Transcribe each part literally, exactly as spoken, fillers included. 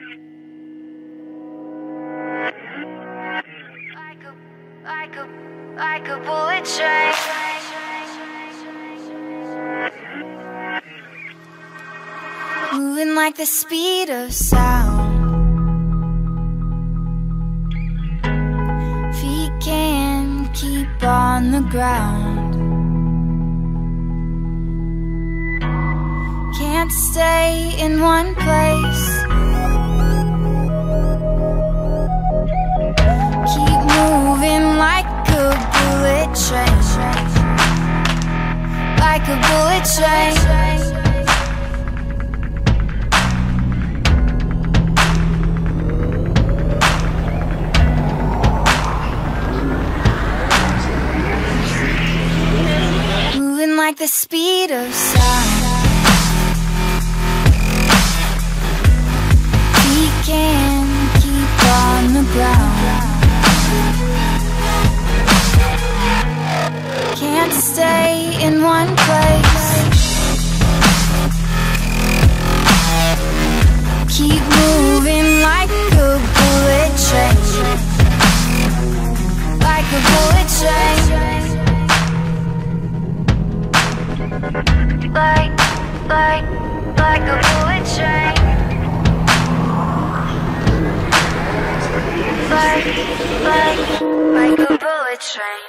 Like a, like a, like a bullet train. Moving like the speed of sound. Feet can't keep on the ground. Can't stay in one place. Keep moving like a bullet train. Like a bullet train. Moving like the speed of sound. We can't keep on the ground. Can't stay in one place. Keep moving like a bullet train. Like a bullet train. Like, like, like a bullet train. Like, like, like a bullet train.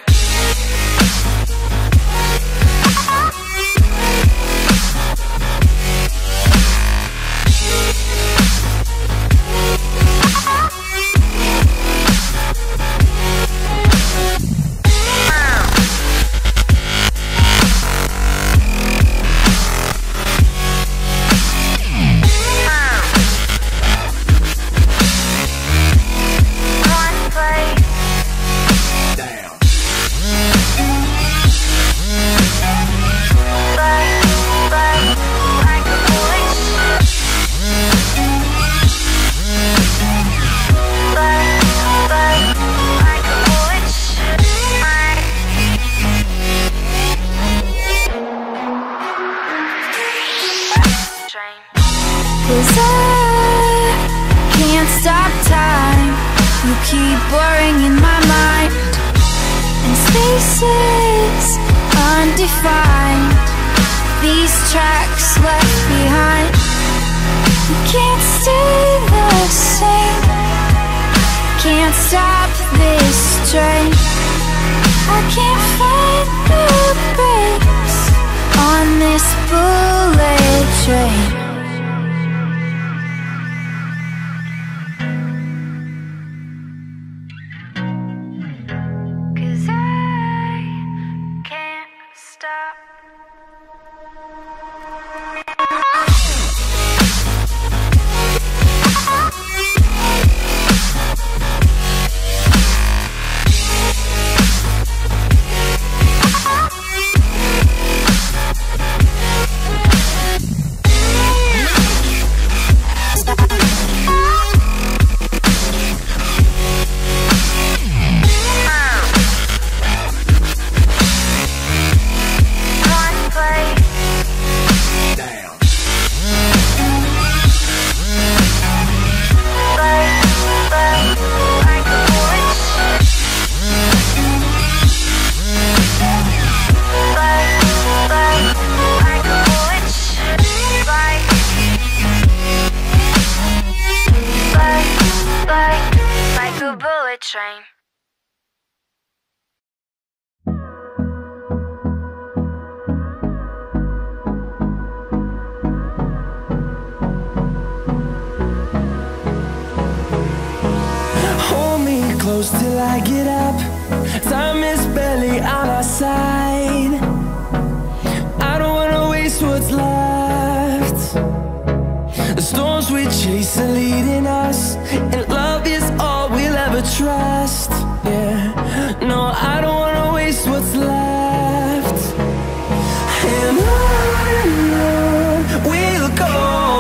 Cause I can't stop time. You keep blurring in my mind, and spaces undefined. These tracks left behind. You can't stay the same. Can't stop this train. I can't find the brakes on this bullet train. Train. Hold me close till I get up. Time is barely on our side. I don't wanna waste what's left. The storms we chase are leading us, and love is all we'll ever trust. Yeah, no, I don't wanna waste what's left. And on we'll go,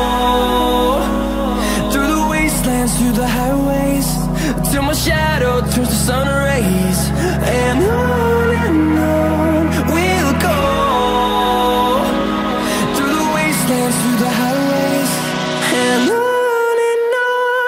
through the wastelands, through the highways, till my shadow turns to sun rays. And on and on we'll go, through the wastelands, through the highways, and on and on.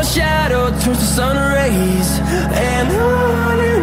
shadow turns to sun rays, and on and